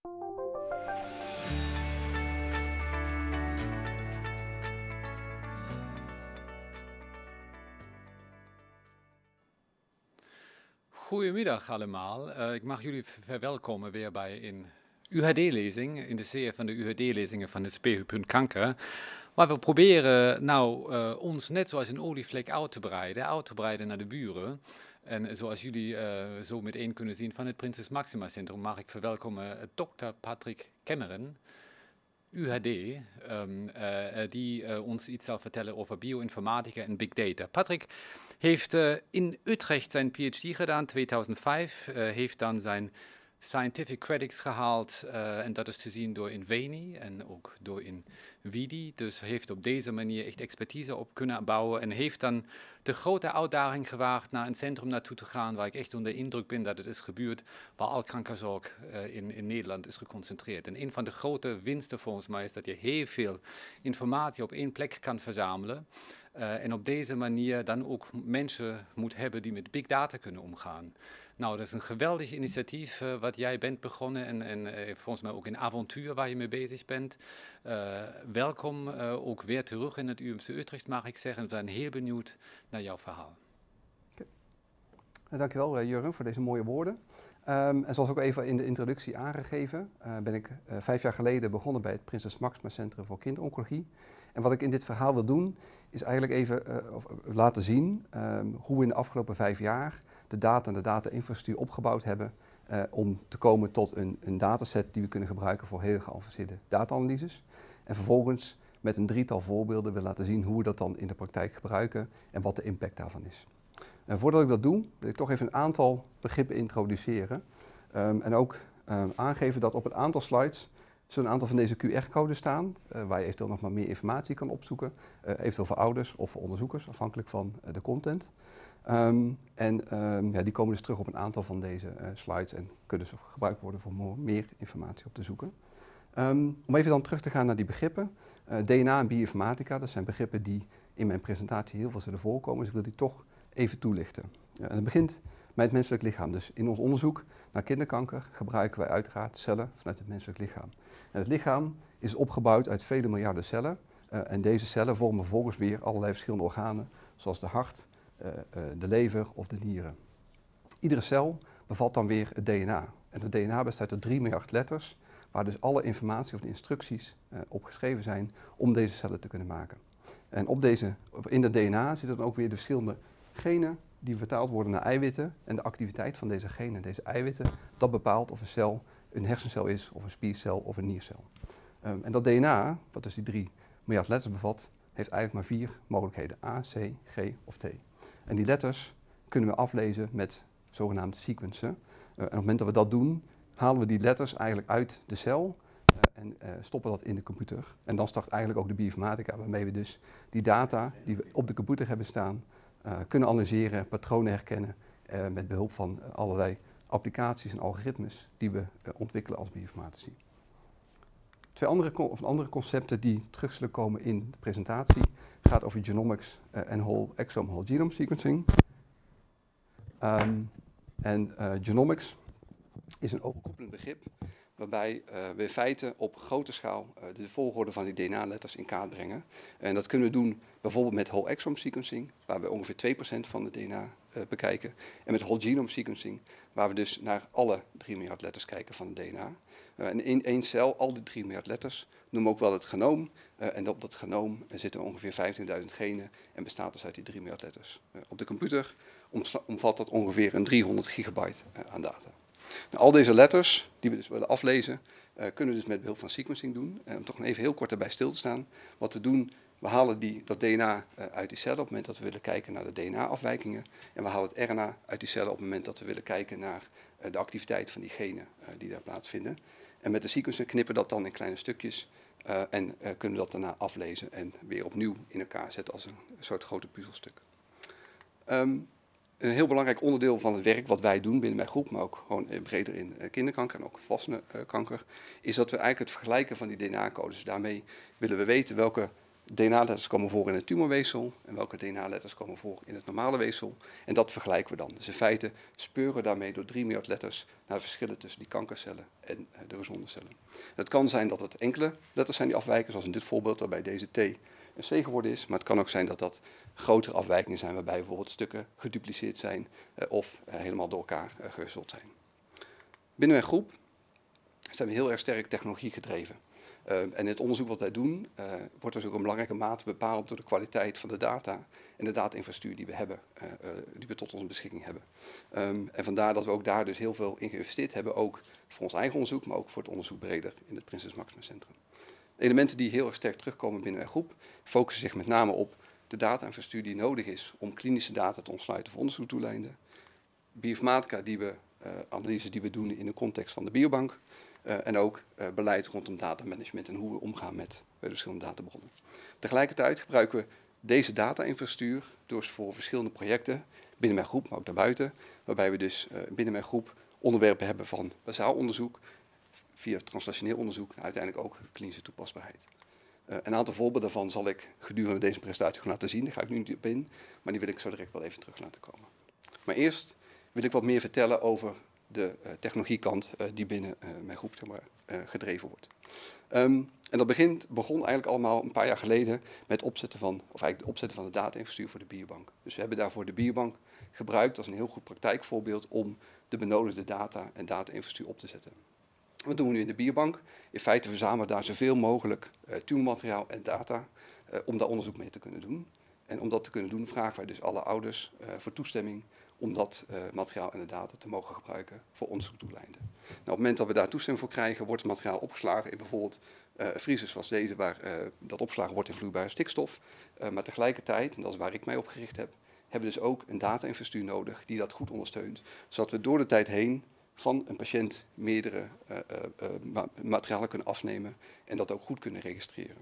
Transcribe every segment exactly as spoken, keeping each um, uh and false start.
Goedemiddag allemaal. Uh, ik mag jullie verwelkomen weer bij een U H D-lezing, in de serie van de U H D-lezingen van het speelpunt kanker. Waar we proberen nou uh, ons net zoals een olievlek uit te breiden, uit te breiden naar de buren. En zoals jullie uh, zo meteen kunnen zien van het Prinses Maxima Centrum mag ik verwelkomen dokter Patrick Kemmeren, U H D, um, uh, die uh, ons iets zal vertellen over bioinformatica en big data. Patrick heeft uh, in Utrecht zijn P H D gedaan, tweeduizend vijf, uh, heeft dan zijn Scientific Credits gehaald uh, en dat is te zien door Inveni en ook door Invidi. Dus heeft op deze manier echt expertise op kunnen bouwen en heeft dan de grote uitdaging gewaagd naar een centrum naartoe te gaan waar ik echt onder de indruk ben dat het is gebeurd, waar al kankerzorg uh, in, in Nederland is geconcentreerd. En een van de grote winsten volgens mij is dat je heel veel informatie op één plek kan verzamelen. Uh, en op deze manier dan ook mensen moet hebben die met big data kunnen omgaan. Nou, dat is een geweldig initiatief uh, wat jij bent begonnen en, en uh, volgens mij ook een avontuur waar je mee bezig bent. Uh, welkom uh, ook weer terug in het U M C Utrecht, mag ik zeggen. We zijn heel benieuwd naar jouw verhaal. Okay. Dankjewel uh, Jurgen voor deze mooie woorden. Um, en zoals ook even in de introductie aangegeven, uh, ben ik uh, vijf jaar geleden begonnen bij het Prinses Maxima Centrum voor Kinderoncologie. En wat ik in dit verhaal wil doen, is eigenlijk even uh, of, uh, laten zien um, hoe we in de afgelopen vijf jaar de data en de data-infrastructuur opgebouwd hebben uh, om te komen tot een, een dataset die we kunnen gebruiken voor heel geavanceerde data-analyses. En vervolgens met een drietal voorbeelden wil laten zien hoe we dat dan in de praktijk gebruiken en wat de impact daarvan is. En voordat ik dat doe, wil ik toch even een aantal begrippen introduceren. Um, en ook um, aangeven dat op een aantal slides zo'n aantal van deze Q R-codes staan, uh, waar je eventueel nog maar meer informatie kan opzoeken. Uh, eventueel voor ouders of voor onderzoekers, afhankelijk van uh, de content. Um, en um, ja, die komen dus terug op een aantal van deze uh, slides en kunnen dus gebruikt worden voor meer informatie op te zoeken. Um, om even dan terug te gaan naar die begrippen. Uh, D N A en bioinformatica, dat zijn begrippen die in mijn presentatie heel veel zullen voorkomen, dus ik wil die toch even toelichten. Ja, en het begint met het menselijk lichaam. Dus in ons onderzoek naar kinderkanker gebruiken wij uiteraard cellen vanuit het menselijk lichaam. En het lichaam is opgebouwd uit vele miljarden cellen. Uh, en deze cellen vormen vervolgens weer allerlei verschillende organen, zoals de hart, uh, uh, de lever of de nieren. Iedere cel bevat dan weer het D N A. En het D N A bestaat uit drie miljard letters, waar dus alle informatie of de instructies uh, op geschreven zijn om deze cellen te kunnen maken. En op deze, in het D N A zitten dan ook weer de verschillende genen die vertaald worden naar eiwitten. En de activiteit van deze genen en deze eiwitten, dat bepaalt of een cel een hersencel is, of een spiercel of een niercel. Um, en dat D N A, wat dus die drie miljard letters bevat, heeft eigenlijk maar vier mogelijkheden: A, C, G of T. En die letters kunnen we aflezen met zogenaamde sequencen. Uh, en op het moment dat we dat doen, halen we die letters eigenlijk uit de cel uh, en uh, stoppen dat in de computer. En dan start eigenlijk ook de bioinformatica, waarmee we dus die data die we op de computer hebben staan, Uh, kunnen analyseren, patronen herkennen uh, met behulp van uh, allerlei applicaties en algoritmes die we uh, ontwikkelen als bioinformatici. Twee andere, of andere concepten die terug zullen komen in de presentatie gaat over genomics uh, en whole exome whole genome sequencing. Um, en uh, genomics is een overkoepelend begrip waarbij uh, we in feite op grote schaal uh, de volgorde van die D N A-letters in kaart brengen. En dat kunnen we doen bijvoorbeeld met whole exome sequencing, waar we ongeveer twee procent van de D N A uh, bekijken. En met whole genome sequencing, waar we dus naar alle drie miljard letters kijken van de D N A. Uh, en in één cel, al die drie miljard letters, noemen we ook wel het genoom. Uh, en op dat genoom zitten ongeveer vijftienduizend genen en bestaat dus uit die drie miljard letters. Uh, op de computer omvat dat ongeveer een driehonderd gigabyte uh, aan data. Nou, al deze letters die we dus willen aflezen, uh, kunnen we dus met behulp van sequencing doen. En om toch nog even heel kort daarbij stil te staan. Wat we doen, we halen die, dat D N A uh, uit die cellen op het moment dat we willen kijken naar de D N A-afwijkingen. En we halen het R N A uit die cellen op het moment dat we willen kijken naar uh, de activiteit van die genen uh, die daar plaatsvinden. En met de sequencer knippen dat dan in kleine stukjes uh, en uh, kunnen we dat daarna aflezen en weer opnieuw in elkaar zetten als een soort grote puzzelstuk. Um, Een heel belangrijk onderdeel van het werk wat wij doen binnen mijn groep, maar ook gewoon breder in kinderkanker en ook volwassenenkanker, is dat we eigenlijk het vergelijken van die D N A-codes. Daarmee willen we weten welke D N A-letters komen voor in het tumorweefsel en welke D N A-letters komen voor in het normale weefsel. En dat vergelijken we dan. Dus in feite speuren we daarmee door drie miljard letters naar verschillen tussen die kankercellen en de gezonde cellen. Het kan zijn dat het enkele letters zijn die afwijken, zoals in dit voorbeeld waarbij deze T een C geworden is. Maar het kan ook zijn dat dat grotere afwijkingen zijn waarbij bijvoorbeeld stukken gedupliceerd zijn uh, of uh, helemaal door elkaar uh, gehusteld zijn. Binnen mijn groep zijn we heel erg sterk technologie gedreven. Uh, en in het onderzoek wat wij doen, uh, wordt dus ook een belangrijke mate bepaald door de kwaliteit van de data en de data-infrastructuur die we hebben, uh, uh, die we tot onze beschikking hebben. Um, en vandaar dat we ook daar dus heel veel in geïnvesteerd hebben, ook voor ons eigen onderzoek, maar ook voor het onderzoek breder in het Prinses Máxima Centrum. De elementen die heel erg sterk terugkomen binnen mijn groep, focussen zich met name op de data-infrastructuur die nodig is om klinische data te ontsluiten voor onderzoekdoeleinden, bioinformatica, die we, uh, analyses die we doen in de context van de biobank, Uh, en ook uh, beleid rondom datamanagement en hoe we omgaan met de verschillende databronnen. Tegelijkertijd gebruiken we deze data-infrastructuur dus voor verschillende projecten binnen mijn groep, maar ook daarbuiten, waarbij we dus uh, binnen mijn groep onderwerpen hebben van bazaal onderzoek, via translationeel onderzoek en uiteindelijk ook klinische toepasbaarheid. Uh, een aantal voorbeelden daarvan zal ik gedurende deze presentatie gaan laten zien, daar ga ik nu niet op in, maar die wil ik zo direct wel even terug laten komen. Maar eerst wil ik wat meer vertellen over de uh, technologiekant uh, die binnen uh, mijn groep zeg maar, uh, gedreven wordt. Um, en dat begint, begon eigenlijk allemaal een paar jaar geleden met het opzetten van, of eigenlijk de opzetten van de data-infrastructuur voor de biobank. Dus we hebben daarvoor de biobank gebruikt als een heel goed praktijkvoorbeeld om de benodigde data en data-infrastructuur op te zetten. Wat doen we nu in de biobank? In feite verzamelen we daar zoveel mogelijk uh, tumormateriaal en data uh, om daar onderzoek mee te kunnen doen. En om dat te kunnen doen vragen wij dus alle ouders uh, voor toestemming om dat uh, materiaal en de data te mogen gebruiken voor onderzoekdoeleinden. Nou, op het moment dat we daar toestemming voor krijgen, wordt het materiaal opgeslagen in bijvoorbeeld uh, vriezers zoals deze, waar uh, dat opgeslagen wordt in vloeibare stikstof. Uh, maar tegelijkertijd, en dat is waar ik mij op gericht heb, hebben we dus ook een data-infrastructuur nodig die dat goed ondersteunt, zodat we door de tijd heen van een patiënt meerdere uh, uh, uh, materialen kunnen afnemen en dat ook goed kunnen registreren.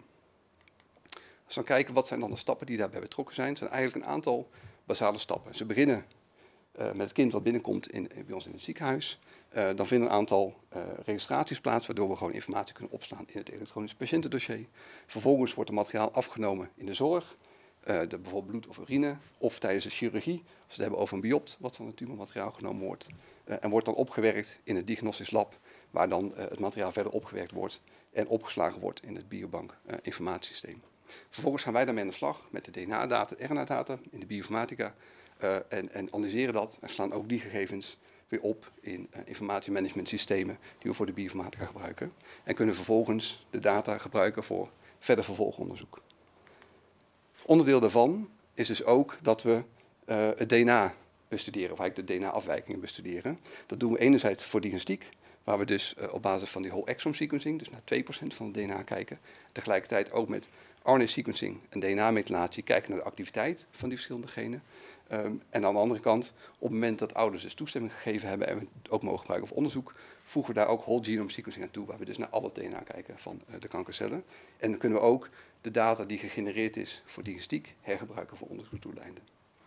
Als we dan kijken, wat zijn dan de stappen die daarbij betrokken zijn, zijn eigenlijk een aantal basale stappen. Ze beginnen Uh, met het kind wat binnenkomt in, bij ons in het ziekenhuis. Uh, dan vinden een aantal uh, registraties plaats, waardoor we gewoon informatie kunnen opslaan in het elektronisch patiëntendossier. Vervolgens wordt het materiaal afgenomen in de zorg, uh, de, bijvoorbeeld bloed of urine, of tijdens de chirurgie, als we het hebben over een biopt, wat van het tumormateriaal genomen wordt. Uh, en wordt dan opgewerkt in het diagnostisch lab, waar dan uh, het materiaal verder opgewerkt wordt en opgeslagen wordt in het biobank uh, informatiesysteem. Vervolgens gaan wij daarmee aan de slag met de D N A-data, R N A-data in de bioinformatica. Uh, en, en analyseren dat en slaan ook die gegevens weer op in uh, informatiemanagementsystemen die we voor de bioinformatica gebruiken. En kunnen vervolgens de data gebruiken voor verder vervolgonderzoek. Onderdeel daarvan is dus ook dat we uh, het D N A bestuderen, of eigenlijk de D N A-afwijkingen bestuderen. Dat doen we enerzijds voor diagnostiek, waar we dus uh, op basis van die whole exome sequencing, dus naar twee procent van het D N A kijken. Tegelijkertijd ook met R N A-sequencing en D N A-methylatie kijken naar de activiteit van die verschillende genen. Um, en aan de andere kant, op het moment dat ouders dus toestemming gegeven hebben en we het ook mogen gebruiken voor onderzoek, voegen we daar ook whole genome sequencing aan toe, waar we dus naar al het D N A kijken van uh, de kankercellen. En dan kunnen we ook de data die gegenereerd is voor diagnostiek hergebruiken voor onderzoeksdoeleinden.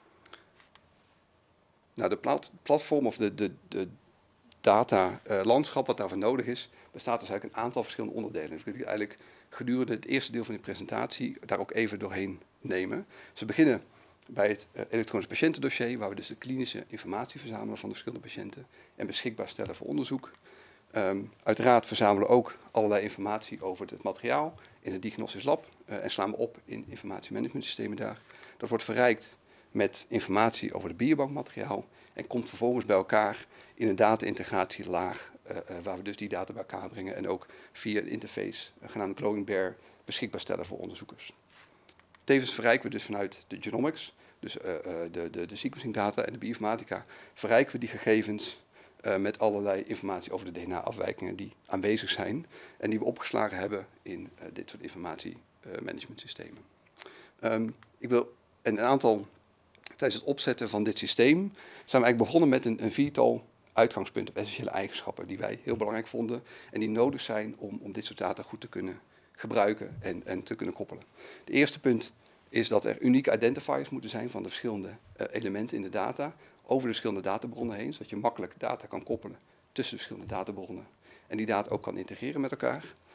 Nou, de plat platform of de, de, de data-landschap uh, wat daarvoor nodig is, bestaat dus eigenlijk een aantal verschillende onderdelen. Dus ik wil eigenlijk gedurende het eerste deel van die presentatie daar ook even doorheen nemen. Dus we beginnen bij het uh, elektronisch patiëntendossier, waar we dus de klinische informatie verzamelen van de verschillende patiënten en beschikbaar stellen voor onderzoek. Um, uiteraard verzamelen we ook allerlei informatie over het materiaal in het diagnostisch lab uh, en slaan we op in informatiemanagementsystemen daar. Dat wordt verrijkt met informatie over het biobankmateriaal en komt vervolgens bij elkaar in een data-integratielaag, uh, uh, waar we dus die data bij elkaar brengen en ook via een interface, uh, genaamd Glowing Bear, beschikbaar stellen voor onderzoekers. Tevens verrijken we dus vanuit de genomics, dus uh, uh, de, de, de sequencing data en de bioinformatica, verrijken we die gegevens uh, met allerlei informatie over de D N A-afwijkingen die aanwezig zijn en die we opgeslagen hebben in uh, dit soort informatiemanagementsystemen. Uh, um, ik wil een aantal, tijdens het opzetten van dit systeem, zijn we eigenlijk begonnen met een, een viertal uitgangspunten, essentiële eigenschappen die wij heel belangrijk vonden en die nodig zijn om, om dit soort data goed te kunnen gebruiken en, en te kunnen koppelen. Het eerste punt is dat er unieke identifiers moeten zijn van de verschillende uh, elementen in de data over de verschillende databronnen heen, zodat je makkelijk data kan koppelen tussen de verschillende databronnen en die data ook kan integreren met elkaar.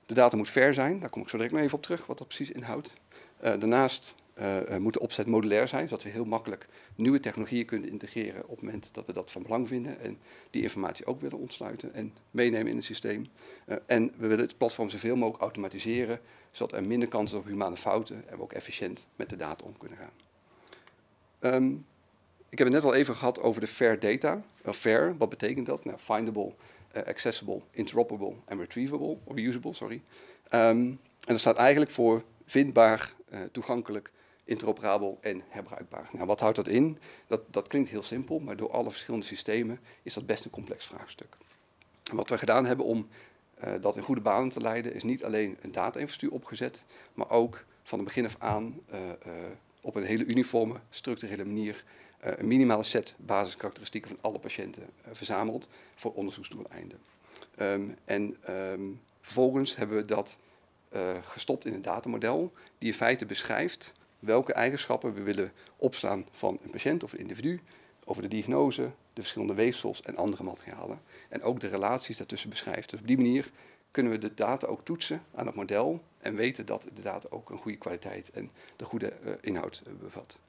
De data moet fair zijn, daar kom ik zo direct nog even op terug, wat dat precies inhoudt. Uh, daarnaast uh, moet de opzet modulair zijn, zodat we heel makkelijk nieuwe technologieën kunnen integreren op het moment dat we dat van belang vinden en die informatie ook willen ontsluiten en meenemen in het systeem. Uh, en we willen het platform zoveel mogelijk automatiseren, zodat er minder kans is op humane fouten en we ook efficiënt met de data om kunnen gaan. Um, ik heb het net al even gehad over de fair data. Well, fair, wat betekent dat? Nou, findable, uh, accessible, interoperable en retrievable, of reusable, sorry. Um, en dat staat eigenlijk voor vindbaar, uh, toegankelijk, interoperabel en herbruikbaar. Nou, wat houdt dat in? Dat, dat klinkt heel simpel, maar door alle verschillende systemen is dat best een complex vraagstuk. En wat we gedaan hebben om uh, dat in goede banen te leiden, is niet alleen een data-infrastructuur opgezet, maar ook van het begin af aan uh, uh, op een hele uniforme, structurele manier uh, een minimale set basiskarakteristieken van alle patiënten uh, verzameld voor onderzoeksdoeleinden. Um, en um, vervolgens hebben we dat uh, gestopt in een datamodel die in feite beschrijft welke eigenschappen we willen opslaan van een patiënt of een individu, over de diagnose, de verschillende weefsels en andere materialen. En ook de relaties daartussen beschrijft. Dus op die manier kunnen we de data ook toetsen aan het model en weten dat de data ook een goede kwaliteit en de goede uh, inhoud uh, bevat.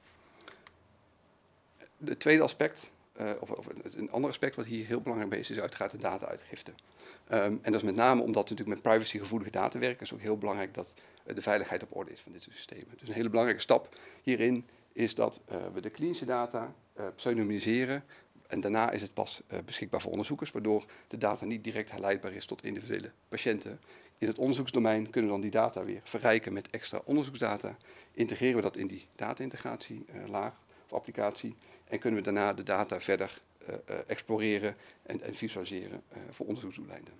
Het tweede aspect, uh, of, of een ander aspect wat hier heel belangrijk bij is, is uiteraard de data-uitgifte. Um, en dat is met name omdat we natuurlijk met privacygevoelige data werken. Het is ook heel belangrijk dat uh, de veiligheid op orde is van dit soort systemen. Dus een hele belangrijke stap hierin is dat uh, we de klinische data uh, pseudonymiseren. En daarna is het pas uh, beschikbaar voor onderzoekers, waardoor de data niet direct herleidbaar is tot individuele patiënten. In het onderzoeksdomein kunnen we dan die data weer verrijken met extra onderzoeksdata. Integreren we dat in die data-integratielaag uh, of applicatie. En kunnen we daarna de data verder uh, uh, exploreren en, en visualiseren uh, voor onderzoeksdoeleinden.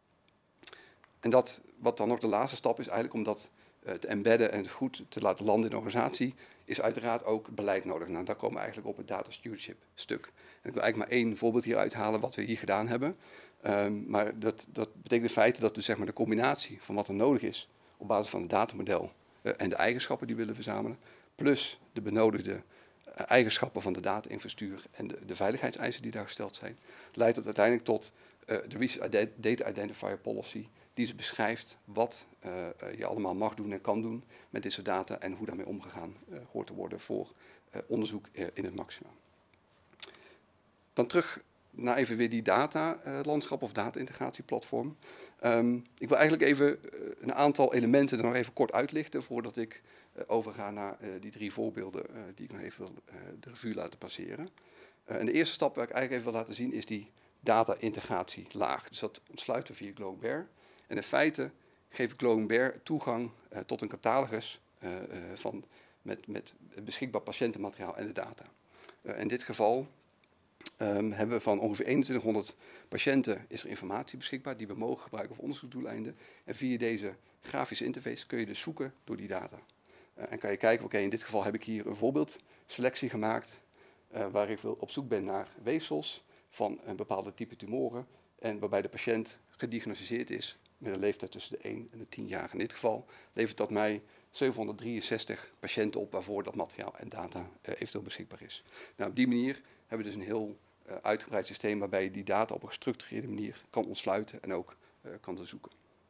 En dat, wat dan nog de laatste stap is, eigenlijk om dat uh, te embedden en goed te laten landen in de organisatie, is uiteraard ook beleid nodig. Nou, daar komen we eigenlijk op het data stewardship stuk. En ik wil eigenlijk maar één voorbeeld hier uithalen wat we hier gedaan hebben. Um, maar dat, dat betekent in feite dat dus, zeg maar, de combinatie van wat er nodig is op basis van het datamodel uh, en de eigenschappen die we willen verzamelen, plus de benodigde uh, eigenschappen van de data-infrastructuur en de, de veiligheidseisen die daar gesteld zijn, leidt dat uiteindelijk tot uh, de Research Data Identifier Policy, die dus beschrijft wat uh, uh, je allemaal mag doen en kan doen met dit soort data en hoe daarmee omgegaan uh, hoort te worden voor uh, onderzoek uh, in het maximum. Dan terug naar even weer die data-landschap uh, of data-integratieplatform. Um, ik wil eigenlijk even uh, een aantal elementen er nog even kort uitlichten voordat ik uh, overga naar uh, die drie voorbeelden uh, die ik nog even wil uh, de revue laten passeren. Uh, en de eerste stap waar ik eigenlijk even wil laten zien is die data-integratielaag. Dus dat ontsluiten we via Glowing Bear. En in feite geeft Glowing Bear toegang uh, tot een catalogus uh, uh, van, met, met beschikbaar patiëntenmateriaal en de data. Uh, in dit geval um, hebben we van ongeveer eenentwintighonderd patiënten is er informatie beschikbaar die we mogen gebruiken voor onderzoeksdoeleinden. En via deze grafische interface kun je dus zoeken door die data. Uh, en kan je kijken, oké, okay, in dit geval heb ik hier een voorbeeldselectie gemaakt uh, waar ik wil op zoek ben naar weefsels van een bepaalde type tumoren en waarbij de patiënt gediagnosticeerd is met een leeftijd tussen de één en de tien jaar. In dit geval levert dat mij zevenhonderddrieënzestig patiënten op waarvoor dat materiaal en data uh, eventueel beschikbaar is. Nou, op die manier hebben we dus een heel uh, uitgebreid systeem waarbij je die data op een gestructureerde manier kan ontsluiten en ook uh, kan doorzoeken.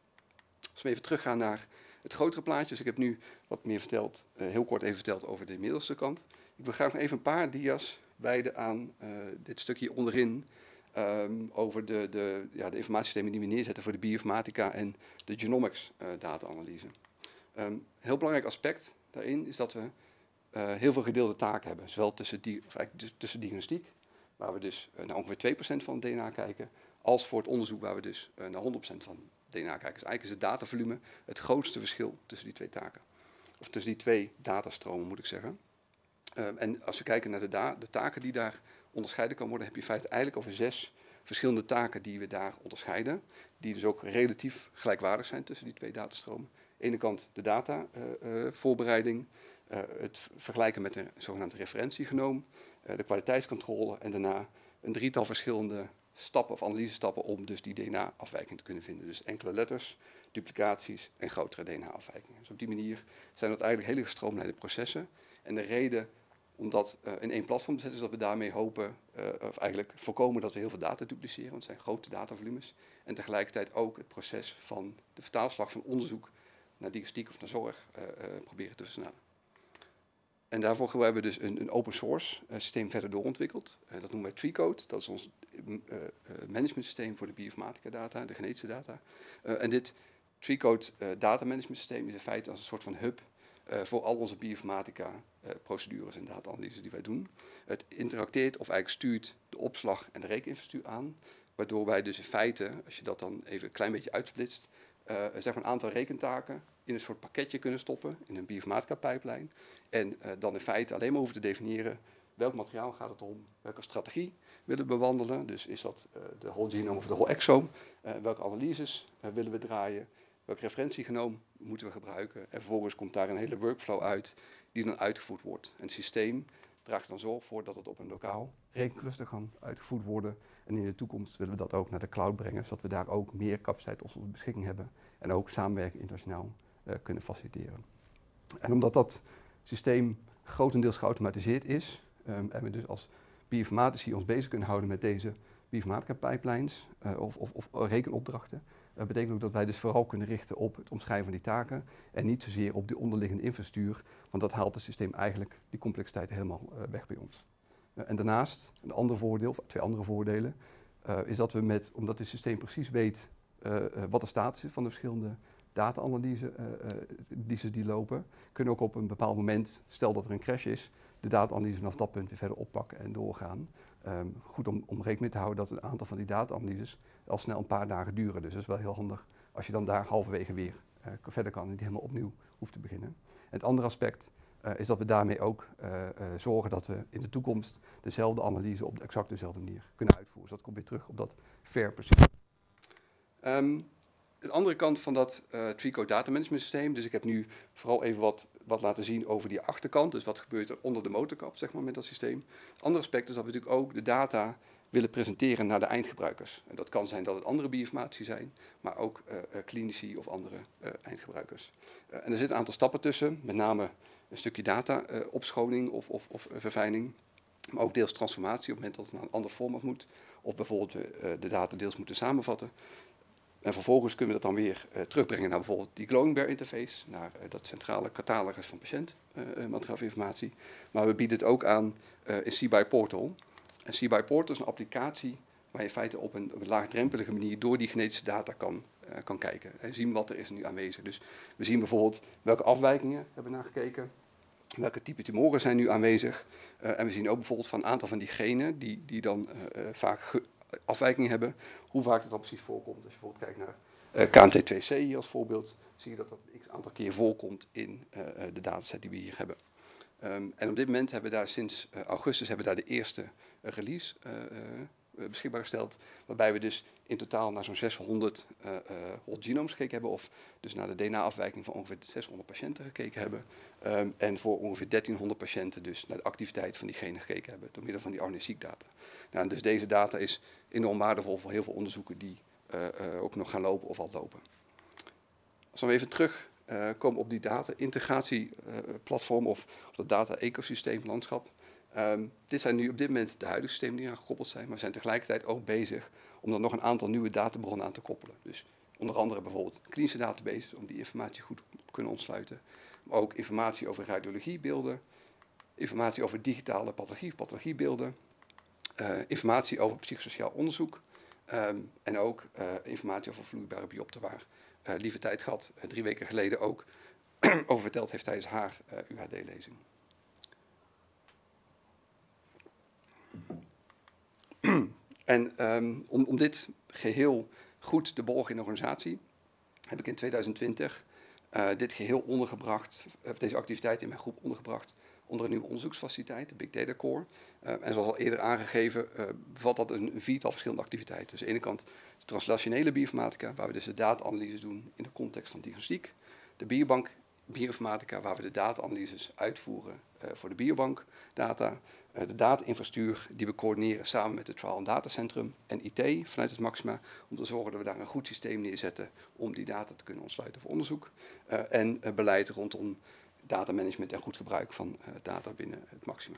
Als we even teruggaan naar het grotere plaatje, dus ik heb nu wat meer verteld, uh, heel kort even verteld over de middelste kant. Ik wil graag nog even een paar dia's wijden aan uh, dit stukje onderin. Um, over de, de, ja, de informatiesystemen die we neerzetten voor de bioinformatica en de genomics uh, data-analyse. Een um, heel belangrijk aspect daarin is dat we uh, heel veel gedeelde taken hebben. Zowel tussen, die, of eigenlijk dus tussen diagnostiek, waar we dus uh, naar ongeveer twee procent van het D N A kijken, als voor het onderzoek waar we dus uh, naar honderd procent van het D N A kijken. Dus eigenlijk is het datavolume het grootste verschil tussen die twee taken. Of tussen die twee datastromen, moet ik zeggen. Um, en als we kijken naar de, da de taken die daar onderscheiden kan worden, heb je in feite eigenlijk over zes verschillende taken die we daar onderscheiden, die dus ook relatief gelijkwaardig zijn tussen die twee datastromen. Aan de ene kant de datavoorbereiding, uh, uh, het vergelijken met een zogenaamde referentiegenoom, uh, de kwaliteitscontrole en daarna een drietal verschillende stappen of analysestappen om dus die D N A-afwijking te kunnen vinden. Dus enkele letters, duplicaties en grotere D N A-afwijkingen. Dus op die manier zijn dat eigenlijk hele gestroomlijnde processen. En de reden om dat uh, in één platform te zetten, zodat we daarmee hopen, uh, of eigenlijk voorkomen dat we heel veel data dupliceren, want het zijn grote datavolumes. En tegelijkertijd ook het proces van de vertaalslag van onderzoek naar diagnostiek of naar zorg uh, uh, proberen te versnellen. En daarvoor hebben we dus een, een open source uh, systeem verder doorontwikkeld. Uh, dat noemen wij TreeCode. Dat is ons uh, uh, management systeem voor de bioinformatica data, de genetische data. Uh, en dit TreeCode uh, data management systeem is in feite als een soort van hub uh, voor al onze bioinformatica uh, procedures en data-analyses die wij doen. Het interacteert of eigenlijk stuurt de opslag en de rekeninfrastructuur aan. Waardoor wij dus in feite, als je dat dan even een klein beetje uitsplitst, uh, zeg maar een aantal rekentaken in een soort pakketje kunnen stoppen in een bioinformatica pipeline. En uh, dan in feite alleen maar hoeven te definiëren welk materiaal gaat het om, welke strategie willen we bewandelen. Dus is dat uh, de whole genome of de whole exome, uh, welke analyses uh, willen we draaien, welk referentiegenoom moeten we gebruiken. En vervolgens komt daar een hele workflow uit die dan uitgevoerd wordt. En het systeem draagt er dan zorg voor dat het op een lokaal rekencluster kan uitgevoerd worden. En in de toekomst willen we dat ook naar de cloud brengen, zodat we daar ook meer capaciteit tot onze beschikking hebben. En ook samenwerken internationaal uh, kunnen faciliteren. En omdat dat systeem grotendeels geautomatiseerd is, um, en we dus als bioinformatici ons bezig kunnen houden met deze bioinformatica pipelines uh, of, of, of rekenopdrachten, uh, betekent ook dat wij dus vooral kunnen richten op het omschrijven van die taken en niet zozeer op de onderliggende infrastructuur, want dat haalt het systeem eigenlijk die complexiteit helemaal uh, weg bij ons. Uh, en daarnaast, een ander voordeel, of twee andere voordelen, uh, is dat we met, omdat het systeem precies weet uh, uh, wat de status is van de verschillende data-analyses uh, uh, die lopen, kunnen ook op een bepaald moment, stel dat er een crash is, de data-analyse vanaf dat punt weer verder oppakken en doorgaan. Um, goed om, om rekening te houden dat een aantal van die data-analyses al snel een paar dagen duren. Dus dat is wel heel handig als je dan daar halverwege weer uh, verder kan en niet helemaal opnieuw hoeft te beginnen. En het andere aspect uh, is dat we daarmee ook uh, uh, zorgen dat we in de toekomst dezelfde analyse op exact dezelfde manier kunnen uitvoeren. Dus dat komt weer terug op dat fair precision. Um, De andere kant van dat uh, TreeCode data management systeem, dus ik heb nu vooral even wat, wat laten zien over die achterkant, dus wat gebeurt er onder de motorkap, zeg maar, met dat systeem. Het andere aspect is dat we natuurlijk ook de data willen presenteren naar de eindgebruikers. En dat kan zijn dat het andere bioinformatie zijn, maar ook uh, klinici of andere uh, eindgebruikers. Uh, en er zitten een aantal stappen tussen, met name een stukje data uh, opschoning of, of, of uh, verfijning, maar ook deels transformatie op het moment dat het naar een ander format moet, of bijvoorbeeld we uh, de data deels moeten samenvatten. En vervolgens kunnen we dat dan weer uh, terugbrengen naar bijvoorbeeld die Glowing Bear interface, naar uh, dat centrale catalogus van patiëntmateriaalinformatie. Uh, maar we bieden het ook aan uh, in C B I Portal. En C B I Portal is een applicatie waar je in feite op een, op een laagdrempelige manier door die genetische data kan, uh, kan kijken. En zien wat er is nu aanwezig. Dus we zien bijvoorbeeld welke afwijkingen hebben we naar gekeken. Welke type tumoren zijn nu aanwezig. Uh, en we zien ook bijvoorbeeld van een aantal van die genen die, die dan uh, uh, vaak afwijkingen hebben, hoe vaak dat dan precies voorkomt. Als je bijvoorbeeld kijkt naar uh, K M T twee C hier als voorbeeld, zie je dat dat een aantal keer voorkomt in uh, de dataset die we hier hebben. Um, en op dit moment hebben we daar sinds uh, augustus hebben we daar de eerste uh, release uh, uh, beschikbaar gesteld, waarbij we dus in totaal naar zo'n zeshonderd uh, uh, whole genomes gekeken hebben, of dus naar de D N A-afwijking van ongeveer zeshonderd patiënten gekeken hebben. Um, en voor ongeveer dertienhonderd patiënten dus naar de activiteit van die genen gekeken hebben, door middel van die R N A-seq data. Nou, dus deze data is enorm waardevol voor heel veel onderzoeken die uh, uh, ook nog gaan lopen of al lopen. Als we even terug uh, komen op die data-integratieplatform uh, of, of dat data-ecosysteemlandschap. Um, dit zijn nu op dit moment de huidige systemen die aan gekoppeld zijn, maar we zijn tegelijkertijd ook bezig om er nog een aantal nieuwe databronnen aan te koppelen. Dus onder andere bijvoorbeeld klinische databases, om die informatie goed te kunnen ontsluiten. Maar ook informatie over radiologiebeelden, informatie over digitale pathologie, pathologiebeelden, uh, informatie over psychosociaal onderzoek um, en ook uh, informatie over vloeibare biopten, waar uh, Lieve Tijd gehad uh, drie weken geleden ook over verteld heeft tijdens haar uh, U H D-lezing. En um, om, om dit geheel goed te borgen in de organisatie, heb ik in tweeduizend twintig uh, dit geheel ondergebracht, of deze activiteit in mijn groep ondergebracht, onder een nieuwe onderzoeksfaciliteit, de Big Data Core. Uh, en zoals al eerder aangegeven, uh, bevat dat een viertal verschillende activiteiten. Dus aan de ene kant de translationele bioinformatica, waar we dus de data-analyses doen in de context van diagnostiek. De biobank bioinformatica, waar we de data-analyses uitvoeren uh, voor de biobankdata. Uh, de data-infrastructuur die we coördineren samen met het Trial and Data Centrum en I T vanuit het Maxima, om te zorgen dat we daar een goed systeem neerzetten om die data te kunnen ontsluiten voor onderzoek. Uh, en uh, beleid rondom datamanagement en goed gebruik van uh, data binnen het Maxima.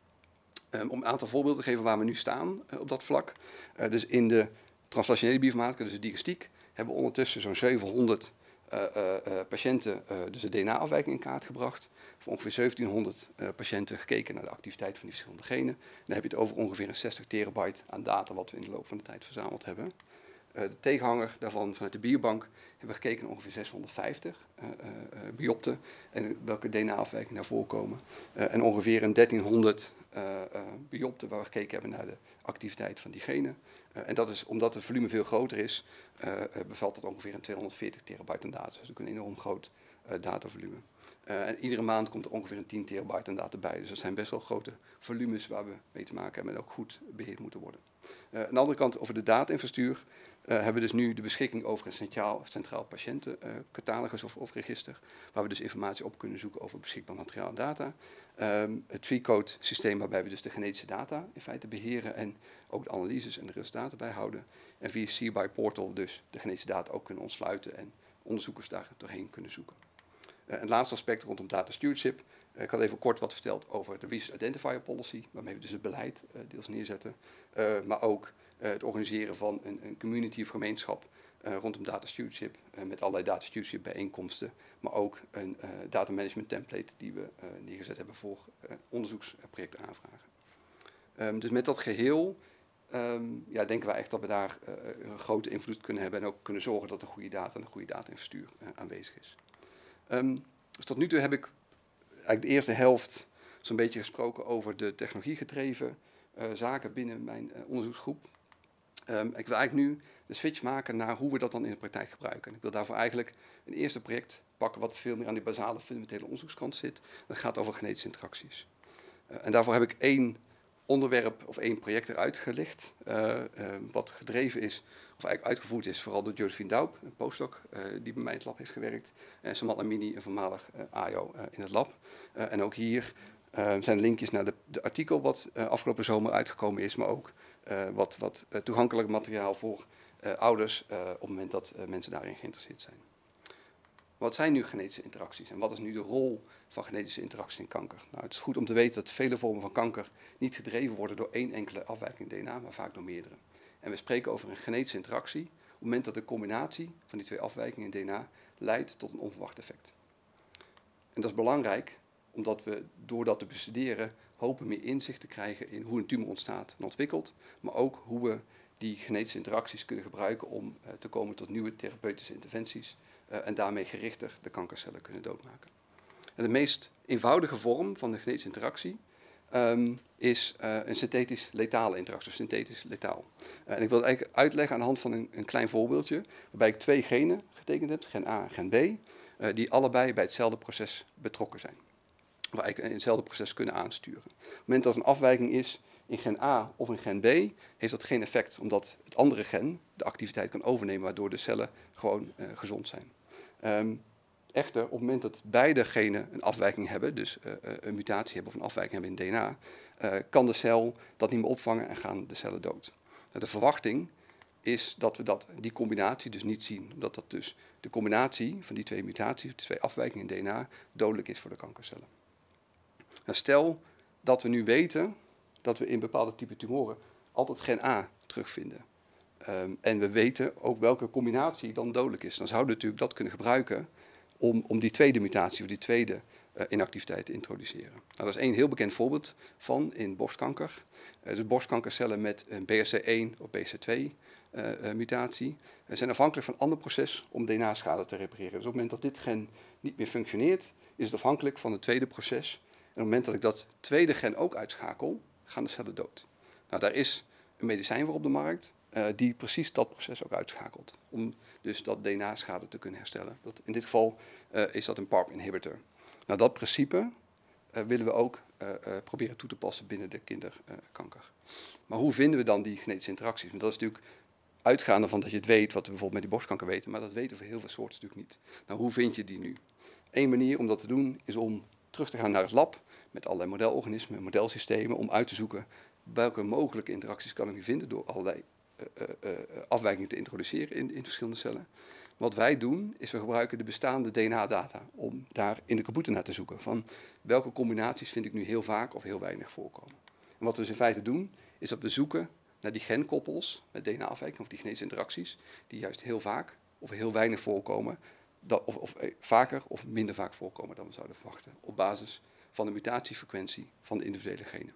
Um, om een aantal voorbeelden te geven waar we nu staan uh, op dat vlak. Uh, dus in de translationele bioinformatica, dus de diagnostiek, hebben we ondertussen zo'n zevenhonderd uh, uh, uh, patiënten uh, dus de D N A-afwijking in kaart gebracht. Voor ongeveer zeventienhonderd uh, patiënten gekeken naar de activiteit van die verschillende genen. Dan heb je het over ongeveer een zestig terabyte aan data wat we in de loop van de tijd verzameld hebben. Uh, de tegenhanger daarvan vanuit de biobank hebben we gekeken naar ongeveer zeshonderdvijftig uh, uh, biopten en welke D N A-afwijkingen daar voorkomen. Uh, en ongeveer een dertienhonderd uh, uh, biopten waar we gekeken hebben naar de activiteit van die genen. Uh, en dat is omdat het volume veel groter is, uh, bevat dat ongeveer een tweehonderdveertig terabyte aan data. Dus dat is ook een enorm groot uh, datavolume. Uh, en iedere maand komt er ongeveer een tien terabyte aan data bij. Dus dat zijn best wel grote volumes waar we mee te maken hebben en ook goed beheerd moeten worden. Uh, aan de andere kant, over de data-infrastructuur, uh, hebben we dus nu de beschikking over een centraal, centraal patiëntencatalogus uh, of, of register, waar we dus informatie op kunnen zoeken over beschikbaar materiaal en data. Um, het three-code systeem waarbij we dus de genetische data in feite beheren en ook de analyses en de resultaten bijhouden. En via C B I Portal dus de genetische data ook kunnen ontsluiten en onderzoekers daar doorheen kunnen zoeken. Uh, het laatste aspect rondom data stewardship. Uh, ik had even kort wat verteld over de Research Identifier Policy, waarmee we dus het beleid uh, deels neerzetten. Uh, maar ook uh, het organiseren van een, een community of gemeenschap uh, rondom data stewardship, uh, met allerlei data stewardship bijeenkomsten, maar ook een uh, data management template die we uh, neergezet hebben voor uh, onderzoeksprojecten aanvragen. Um, dus met dat geheel um, ja, denken wij echt dat we daar uh, een grote invloed kunnen hebben en ook kunnen zorgen dat er goede data en een goede data-infrastructuur uh, aanwezig is. Um, dus tot nu toe heb ik eigenlijk de eerste helft zo'n beetje gesproken over de technologiegedreven uh, zaken binnen mijn uh, onderzoeksgroep. Um, ik wil eigenlijk nu de switch maken naar hoe we dat dan in de praktijk gebruiken. En ik wil daarvoor eigenlijk een eerste project pakken wat veel meer aan die basale fundamentele onderzoekskant zit. Dat gaat over genetische interacties. Uh, en daarvoor heb ik één onderwerp of één project eruit gelicht, uh, uh, wat gedreven is, of eigenlijk uitgevoerd is, vooral door Josephine Daub, een postdoc uh, die bij mij in het lab heeft gewerkt, en Samat Amini, een voormalig uh, A I O uh, in het lab. Uh, en ook hier uh, zijn linkjes naar de, de artikel wat uh, afgelopen zomer uitgekomen is, maar ook uh, wat, wat uh, toegankelijk materiaal voor uh, ouders uh, op het moment dat uh, mensen daarin geïnteresseerd zijn. Wat zijn nu genetische interacties en wat is nu de rol van genetische interacties in kanker? Nou, het is goed om te weten dat vele vormen van kanker niet gedreven worden door één enkele afwijking D N A, maar vaak door meerdere. En we spreken over een genetische interactie op het moment dat de combinatie van die twee afwijkingen in D N A leidt tot een onverwacht effect. En dat is belangrijk, omdat we door dat te bestuderen hopen meer inzicht te krijgen in hoe een tumor ontstaat en ontwikkelt, maar ook hoe we die genetische interacties kunnen gebruiken om uh, te komen tot nieuwe therapeutische interventies uh, en daarmee gerichter de kankercellen kunnen doodmaken. En de meest eenvoudige vorm van de genetische interactie um, is uh, een synthetisch letale interactie, of synthetisch letaal. Uh, en ik wil het eigenlijk uitleggen aan de hand van een, een klein voorbeeldje, waarbij ik twee genen getekend heb, gen A en gen B, uh, die allebei bij hetzelfde proces betrokken zijn. Of eigenlijk in hetzelfde proces kunnen aansturen. Op het moment dat er een afwijking is in gen A of in gen B, heeft dat geen effect, omdat het andere gen de activiteit kan overnemen, waardoor de cellen gewoon uh, gezond zijn. Um, echter, op het moment dat beide genen een afwijking hebben, dus uh, een mutatie hebben of een afwijking hebben in D N A, uh, kan de cel dat niet meer opvangen en gaan de cellen dood. Nou, de verwachting is dat we dat, die combinatie dus niet zien, omdat dat dus de combinatie van die twee mutaties, de twee afwijkingen in D N A, dodelijk is voor de kankercellen. Nou, stel dat we nu weten dat we in bepaalde type tumoren altijd gen A terugvinden. Um, en we weten ook welke combinatie dan dodelijk is. Dan zouden we natuurlijk dat kunnen gebruiken om, om die tweede mutatie of die tweede uh, inactiviteit te introduceren. Nou, dat is één heel bekend voorbeeld van in borstkanker. Uh, dus borstkankercellen met een B R C A één of B R C A twee uh, uh, mutatie uh, zijn afhankelijk van een ander proces om D N A-schade te repareren. Dus op het moment dat dit gen niet meer functioneert, is het afhankelijk van het tweede proces. En op het moment dat ik dat tweede gen ook uitschakel, gaan de cellen dood. Nou, daar is een medicijn voor op de markt uh, die precies dat proces ook uitschakelt. Om dus dat D N A-schade te kunnen herstellen. Dat, in dit geval uh, is dat een PARP inhibitor. Nou, dat principe uh, willen we ook uh, uh, proberen toe te passen binnen de kinderkanker. Uh, maar hoe vinden we dan die genetische interacties? Want dat is natuurlijk uitgaande van dat je het weet, wat we bijvoorbeeld met die borstkanker weten, maar dat weten we voor heel veel soorten natuurlijk niet. Nou, hoe vind je die nu? Eén manier om dat te doen is om terug te gaan naar het lab met allerlei modelorganismen, modelsystemen, om uit te zoeken welke mogelijke interacties kan ik nu vinden door allerlei uh, uh, uh, afwijkingen te introduceren in, in verschillende cellen. Wat wij doen, is we gebruiken de bestaande D N A-data om daar in de computer naar te zoeken. Van welke combinaties vind ik nu heel vaak of heel weinig voorkomen. En wat we dus in feite doen, is dat we zoeken naar die genkoppels met D N A-afwijkingen of die genetische interacties, die juist heel vaak of heel weinig voorkomen, dat, of, of eh, vaker of minder vaak voorkomen dan we zouden verwachten, op basis van de mutatiefrequentie van de individuele genen.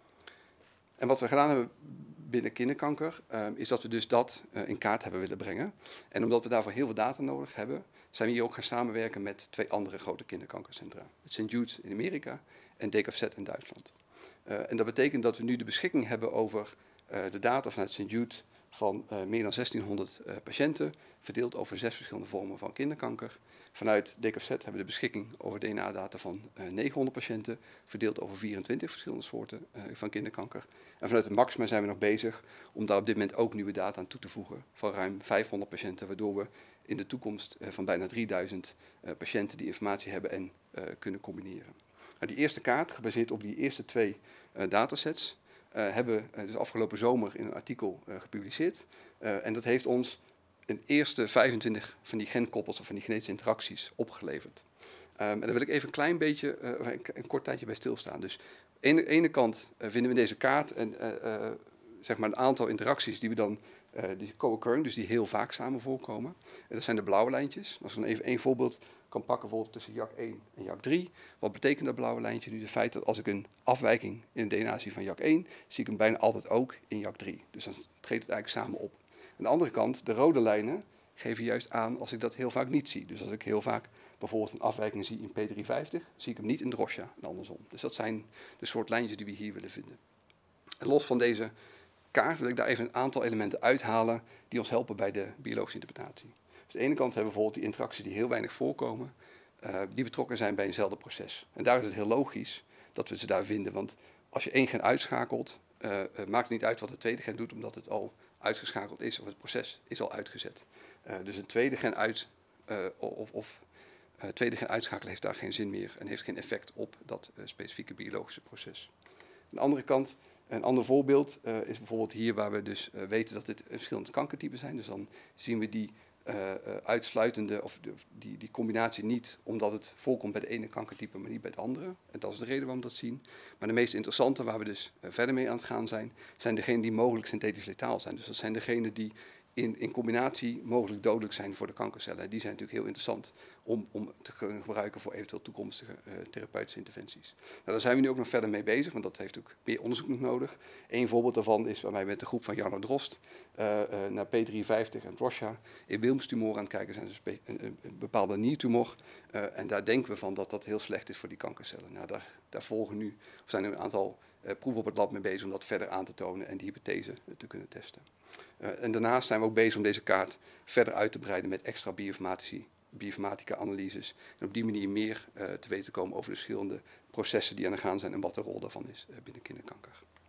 En wat we gedaan hebben binnen kinderkanker, uh, is dat we dus dat uh, in kaart hebben willen brengen. En omdat we daarvoor heel veel data nodig hebben, zijn we hier ook gaan samenwerken met twee andere grote kinderkankercentra. Het Saint Jude in Amerika en D K V Z in Duitsland. Uh, en dat betekent dat we nu de beschikking hebben over uh, de data vanuit Saint Jude van uh, meer dan zestienhonderd uh, patiënten, verdeeld over zes verschillende vormen van kinderkanker. Vanuit D K V Z hebben we de beschikking over D N A-data van uh, negenhonderd patiënten, verdeeld over vierentwintig verschillende soorten uh, van kinderkanker. En vanuit de Maxima zijn we nog bezig om daar op dit moment ook nieuwe data aan toe te voegen van ruim vijfhonderd patiënten, waardoor we in de toekomst uh, van bijna drieduizend uh, patiënten die informatie hebben en uh, kunnen combineren. Nou, die eerste kaart, gebaseerd op die eerste twee uh, datasets, uh, hebben we uh, dus afgelopen zomer in een artikel uh, gepubliceerd. Uh, en dat heeft ons een eerste vijfentwintig van die genkoppels of van die genetische interacties opgeleverd. Um, en daar wil ik even een klein beetje, uh, een, een kort tijdje bij stilstaan. Dus aan de ene kant uh, vinden we in deze kaart een, uh, uh, zeg maar een aantal interacties die we dan, uh, die co-occurring, dus die heel vaak samen voorkomen. En dat zijn de blauwe lijntjes. Als ik dan even één voorbeeld kan pakken, bijvoorbeeld tussen J A K één en J A K drie. Wat betekent dat blauwe lijntje nu? Het feit dat als ik een afwijking in het D N A zie van J A K één, zie ik hem bijna altijd ook in J A K drie. Dus dan treedt het eigenlijk samen op. Aan de andere kant, de rode lijnen geven juist aan als ik dat heel vaak niet zie. Dus als ik heel vaak bijvoorbeeld een afwijking zie in P drieënvijftig, zie ik hem niet in Drosha en andersom. Dus dat zijn de soort lijntjes die we hier willen vinden. En los van deze kaart wil ik daar even een aantal elementen uithalen die ons helpen bij de biologische interpretatie. Dus aan de ene kant hebben we bijvoorbeeld die interacties die heel weinig voorkomen, uh, die betrokken zijn bij eenzelfde proces. En daar is het heel logisch dat we ze daar vinden, want als je één gen uitschakelt, uh, uh, maakt het niet uit wat het tweede gen doet, omdat het al uitgeschakeld is of het proces is al uitgezet. Uh, dus een tweede gen uit uh, of, of uh, tweede gen uitschakelen heeft daar geen zin meer en heeft geen effect op dat uh, specifieke biologische proces. Aan de andere kant, een ander voorbeeld uh, is bijvoorbeeld hier waar we dus uh, weten dat dit verschillende kankertypen zijn. Dus dan zien we die uh, uh, uitsluitende of de, die, die combinatie niet omdat het voorkomt bij de ene kankertype, maar niet bij het andere. En dat is de reden waarom we dat zien. Maar de meest interessante waar we dus uh, verder mee aan het gaan zijn, zijn degenen die mogelijk synthetisch letaal zijn. Dus dat zijn degenen die in, in combinatie mogelijk dodelijk zijn voor de kankercellen. En die zijn natuurlijk heel interessant om, om te kunnen gebruiken voor eventueel toekomstige uh, therapeutische interventies. Nou, daar zijn we nu ook nog verder mee bezig, want dat heeft ook meer onderzoek nog nodig. Eén voorbeeld daarvan is waar wij met de groep van Jarno Drost uh, uh, naar P drieënvijftig en Drosha in Wilmstumoren aan het kijken zijn. Dus een, een, een bepaalde niertumor. Uh, en daar denken we van dat dat heel slecht is voor die kankercellen. Nou, daar, daar volgen nu, of zijn er een aantal uh, proeven op het lab mee bezig om dat verder aan te tonen en die hypothese uh, te kunnen testen. Uh, en daarnaast zijn we ook bezig om deze kaart verder uit te breiden met extra bioinformatici, bioinformatica analyses. En op die manier meer uh, te weten komen over de verschillende processen die aan de gang zijn en wat de rol daarvan is uh, binnen kinderkanker.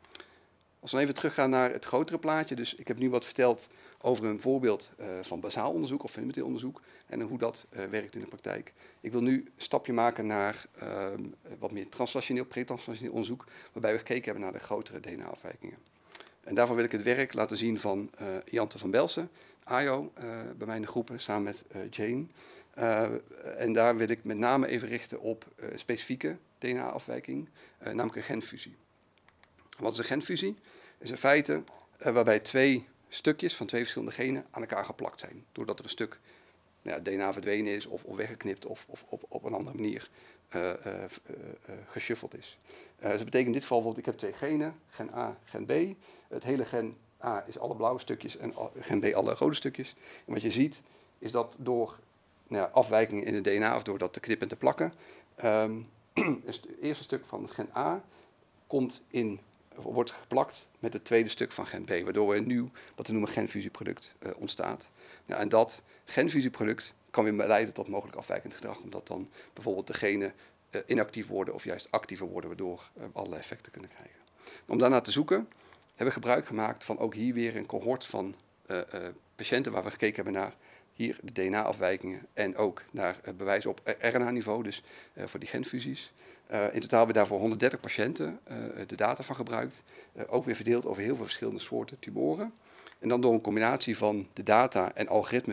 Als we dan even teruggaan naar het grotere plaatje. Dus ik heb nu wat verteld over een voorbeeld uh, van basaal onderzoek of fundamenteel onderzoek en hoe dat uh, werkt in de praktijk. Ik wil nu een stapje maken naar uh, wat meer translationeel, pretranslationeel onderzoek, waarbij we gekeken hebben naar de grotere D N A-afwijkingen. En daarvoor wil ik het werk laten zien van uh, Jante van Belsen, Ajo, uh, bij mij in de groepen, samen met uh, Jane. Uh, en daar wil ik met name even richten op uh, specifieke D N A-afwijking, uh, namelijk een genfusie. Wat is een genfusie? Is in feite uh, waarbij twee stukjes van twee verschillende genen aan elkaar geplakt zijn. Doordat er een stuk nou ja, D N A verdwenen is of, of weggeknipt of, of op, op een andere manier uh, uh, uh, uh, geshuffeld is. Uh, dus dat betekent in dit geval bijvoorbeeld, ik heb twee genen, gen A, gen B. Het hele gen A is alle blauwe stukjes en gen B alle rode stukjes. En wat je ziet is dat door nou ja, afwijkingen in het D N A of door dat te knippen en te plakken, um, is het eerste stuk van gen A komt in, wordt geplakt met het tweede stuk van gen B, waardoor er een nieuw, wat we noemen genfusieproduct, uh, ontstaat. Nou, en dat genfusieproduct kan weer leiden tot mogelijk afwijkend gedrag, omdat dan bijvoorbeeld de genen uh, inactief worden of juist actiever worden, waardoor we uh, allerlei effecten kunnen krijgen. Om daarna te zoeken, hebben we gebruik gemaakt van ook hier weer een cohort van uh, uh, patiënten waar we gekeken hebben naar hier de D N A-afwijkingen en ook naar uh, bewijs op R N A-niveau, dus uh, voor die genfusies. Uh, in totaal hebben we daarvoor honderddertig patiënten uh, de data van gebruikt, uh, ook weer verdeeld over heel veel verschillende soorten tumoren. En dan door een combinatie van de data en algoritmes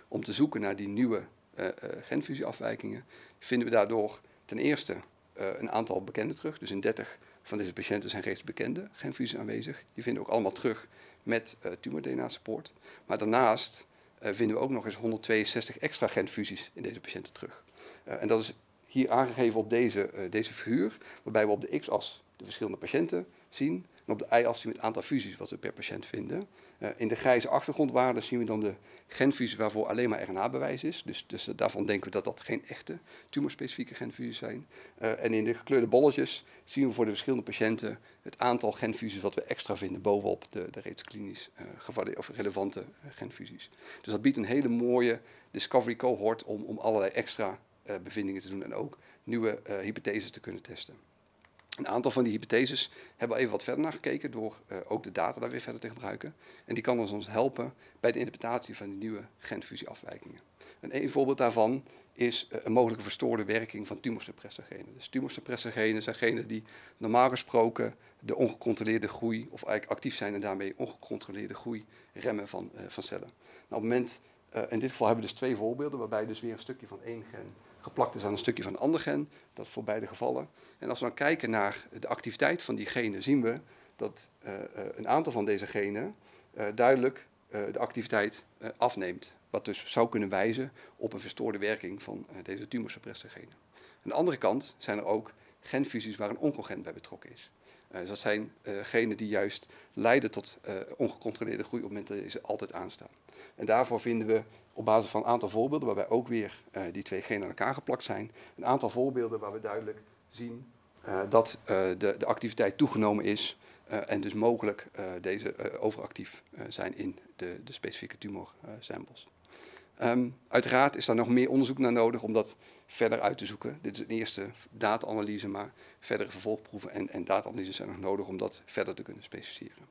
om te zoeken naar die nieuwe uh, uh, genfusieafwijkingen, vinden we daardoor ten eerste uh, een aantal bekenden terug. Dus in dertig van deze patiënten zijn reeds bekende genfusies aanwezig. Die vinden we ook allemaal terug met uh, tumor-D N A-support. Maar daarnaast uh, vinden we ook nog eens honderdtweeënzestig extra genfusies in deze patiënten terug. Uh, en dat is hier aangegeven op deze, uh, deze figuur, waarbij we op de x-as de verschillende patiënten zien en op de y-as zien we het aantal fusies wat we per patiënt vinden. Uh, in de grijze achtergrondwaarden zien we dan de genfusies waarvoor alleen maar R N A-bewijs is. Dus, dus daarvan denken we dat dat geen echte tumorspecifieke genfusies zijn. Uh, en in de gekleurde bolletjes zien we voor de verschillende patiënten het aantal genfusies wat we extra vinden bovenop de, de reeds klinisch uh, of relevante uh, genfusies. Dus dat biedt een hele mooie discovery cohort om, om allerlei extra uh, bevindingen te doen en ook nieuwe uh, hypotheses te kunnen testen. Een aantal van die hypotheses hebben we even wat verder naar gekeken door uh, ook de data daar weer verder te gebruiken. En die kan ons, ons helpen bij de interpretatie van die nieuwe genfusieafwijkingen. En een voorbeeld daarvan is uh, een mogelijke verstoorde werking van tumorsuppressorgenen. Dus tumorsuppressorgenen zijn genen die normaal gesproken de ongecontroleerde groei, of eigenlijk actief zijn en daarmee ongecontroleerde groei remmen van, uh, van cellen. Nou, op het moment, uh, in dit geval hebben we dus twee voorbeelden, waarbij dus weer een stukje van één gen geplakt is aan een stukje van een ander gen. Dat is voor beide gevallen. En als we dan kijken naar de activiteit van die genen, zien we dat uh, uh, een aantal van deze genen uh, duidelijk uh, de activiteit uh, afneemt. Wat dus zou kunnen wijzen op een verstoorde werking van uh, deze tumorsuppressorgenen. Aan de andere kant zijn er ook genfusies waar een oncogen bij betrokken is. Uh, dus dat zijn uh, genen die juist leiden tot uh, ongecontroleerde groei op het moment dat ze altijd aanstaan. En daarvoor vinden we op basis van een aantal voorbeelden, waarbij ook weer uh, die twee genen aan elkaar geplakt zijn, een aantal voorbeelden waar we duidelijk zien uh, dat uh, de, de activiteit toegenomen is uh, en dus mogelijk uh, deze uh, overactief uh, zijn in de, de specifieke tumorsamples. Uh, um, uiteraard is daar nog meer onderzoek naar nodig om dat verder uit te zoeken. Dit is een eerste data-analyse, maar verdere vervolgproeven en, en data-analyses zijn nog nodig om dat verder te kunnen specificeren.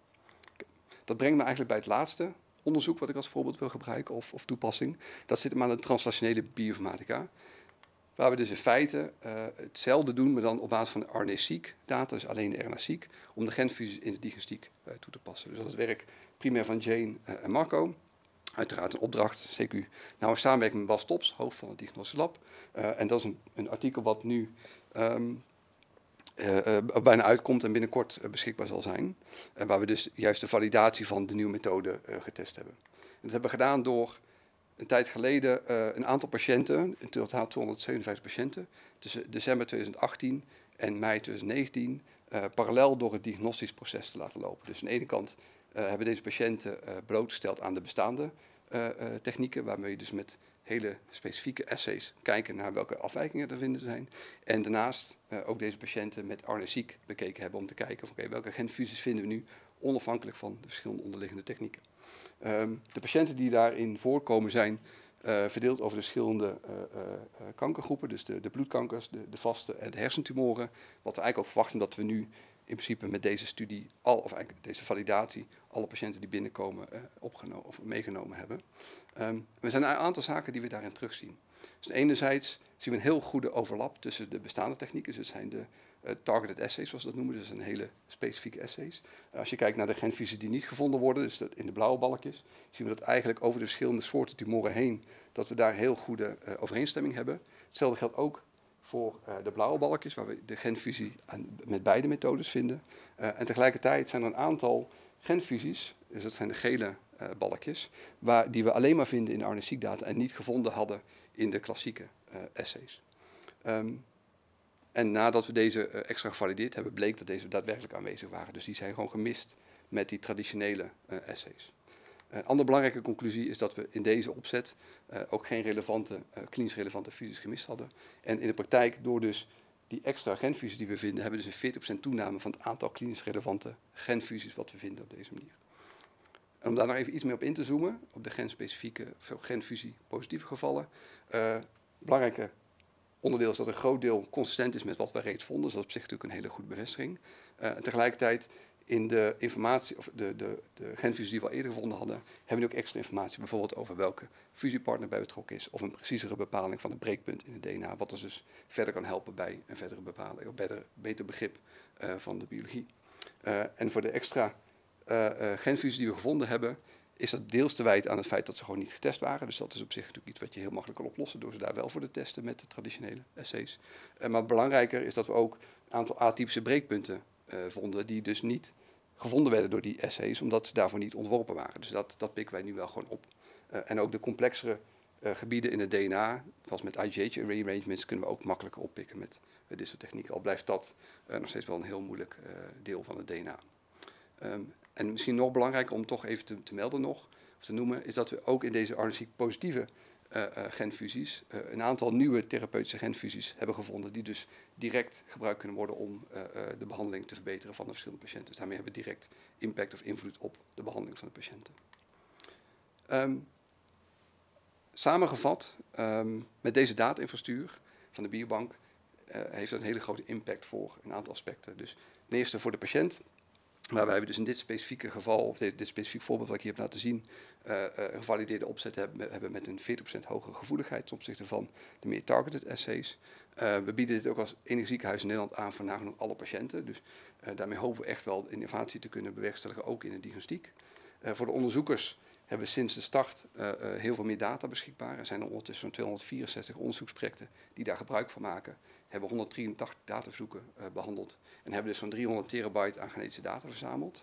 Dat brengt me eigenlijk bij het laatste onderzoek wat ik als voorbeeld wil gebruiken of, of toepassing. Dat zit hem aan de translationele bioinformatica. Waar we dus in feite uh, hetzelfde doen, maar dan op basis van de R N A-seq data, dus alleen de R N A-seq, om de genfusies in de diagnostiek uh, toe te passen. Dus dat is het werk primair van Jane uh, en Marco. Uiteraard een opdracht, C Q, nou in samenwerking met Bas Tops, hoofd van het Diagnostisch Lab. Uh, en dat is een, een artikel wat nu um, uh, uh, bijna uitkomt en binnenkort uh, beschikbaar zal zijn. Uh, waar we dus juist de validatie van de nieuwe methode uh, getest hebben. En dat hebben we gedaan door een tijd geleden uh, een aantal patiënten, in totaal tweehonderdzevenenvijftig patiënten, tussen december tweeduizend achttien en mei tweeduizend negentien, uh, parallel door het diagnostisch proces te laten lopen. Dus aan de ene kant uh, hebben deze patiënten uh, blootgesteld aan de bestaande uh, uh, technieken, waarmee je dus met hele specifieke assays kijken naar welke afwijkingen er vinden zijn. En daarnaast uh, ook deze patiënten met R N A-seq bekeken hebben om te kijken van okay, welke genfusies vinden we nu onafhankelijk van de verschillende onderliggende technieken. Um, de patiënten die daarin voorkomen zijn uh, verdeeld over de verschillende uh, uh, kankergroepen, dus de, de bloedkankers, de, de vaste en de hersentumoren. Wat we eigenlijk ook verwachten dat we nu in principe met deze studie, al, of eigenlijk deze validatie, alle patiënten die binnenkomen uh, opgenomen of meegenomen hebben. Um, er zijn een aantal zaken die we daarin terugzien. Dus enerzijds zien we een heel goede overlap tussen de bestaande technieken, dus het zijn de Uh, targeted assays, zoals we dat noemen, dus een hele specifieke assays. Uh, als je kijkt naar de genfusies die niet gevonden worden, dus dat in de blauwe balkjes, zien we dat eigenlijk over de verschillende soorten tumoren heen, dat we daar heel goede uh, overeenstemming hebben. Hetzelfde geldt ook voor uh, de blauwe balkjes, waar we de genfusie aan, met beide methodes vinden. Uh, en tegelijkertijd zijn er een aantal genfusies, dus dat zijn de gele uh, balkjes, waar, die we alleen maar vinden in R N A-seq data en niet gevonden hadden in de klassieke uh, assays. Um, En nadat we deze uh, extra gevalideerd hebben, bleek dat deze daadwerkelijk aanwezig waren. Dus die zijn gewoon gemist met die traditionele uh, assays. Een andere belangrijke conclusie is dat we in deze opzet uh, ook geen relevante, uh, klinisch relevante fusies gemist hadden. En in de praktijk, door dus die extra genfusies die we vinden, hebben we dus een veertig procent toename van het aantal klinisch relevante genfusies wat we vinden op deze manier. En om daar nog even iets meer op in te zoomen, op de genspecifieke, genfusie positieve gevallen. Uh, belangrijke onderdeel is dat een groot deel consistent is met wat we reeds vonden. Dus dat is op zich natuurlijk een hele goede bevestiging. Uh, en tegelijkertijd in de informatie, of de, de, de genfusies die we al eerder gevonden hadden, hebben we ook extra informatie, bijvoorbeeld over welke fusiepartner bij betrokken is, of een preciezere bepaling van het breekpunt in het D N A, wat ons dus verder kan helpen bij een verdere bepaling, of beter, beter begrip uh, van de biologie. Uh, en voor de extra uh, uh, genfusies die we gevonden hebben, is dat deels te wijten aan het feit dat ze gewoon niet getest waren. Dus dat is op zich natuurlijk iets wat je heel makkelijk kan oplossen door ze daar wel voor te testen met de traditionele assays. Uh, maar belangrijker is dat we ook een aantal atypische breekpunten uh, vonden die dus niet gevonden werden door die assays, omdat ze daarvoor niet ontworpen waren. Dus dat, dat pikken wij nu wel gewoon op. Uh, en ook de complexere uh, gebieden in het D N A, zoals met I G H rearrangements, kunnen we ook makkelijker oppikken met uh, dit soort technieken. Al blijft dat uh, nog steeds wel een heel moeilijk uh, deel van het D N A. Um, en misschien nog belangrijker om toch even te, te melden nog, of te noemen, is dat we ook in deze R N C-positieve uh, uh, genfusies uh, een aantal nieuwe therapeutische genfusies hebben gevonden die dus direct gebruikt kunnen worden om uh, uh, de behandeling te verbeteren van de verschillende patiënten. Dus daarmee hebben we direct impact of invloed op de behandeling van de patiënten. Um, samengevat, um, met deze data-infrastructuur van de biobank uh, heeft dat een hele grote impact voor een aantal aspecten. Dus ten eerste voor de patiënt, waarbij we dus in dit specifieke geval, of dit, dit specifiek voorbeeld wat ik hier heb laten zien, uh, uh, een gevalideerde opzet hebben, hebben met een veertig procent hogere gevoeligheid ten opzichte van de meer targeted assays. Uh, we bieden dit ook als enig ziekenhuis in Nederland aan voor nagenoeg alle patiënten. Dus uh, daarmee hopen we echt wel innovatie te kunnen bewerkstelligen, ook in de diagnostiek. Uh, voor de onderzoekers hebben we sinds de start uh, uh, heel veel meer data beschikbaar. Er zijn ondertussen zo'n tweehonderdvierenzestig onderzoeksprojecten die daar gebruik van maken. Hebben honderddrieëntachtig dataverzoeken uh, behandeld en hebben dus zo'n driehonderd terabyte aan genetische data verzameld.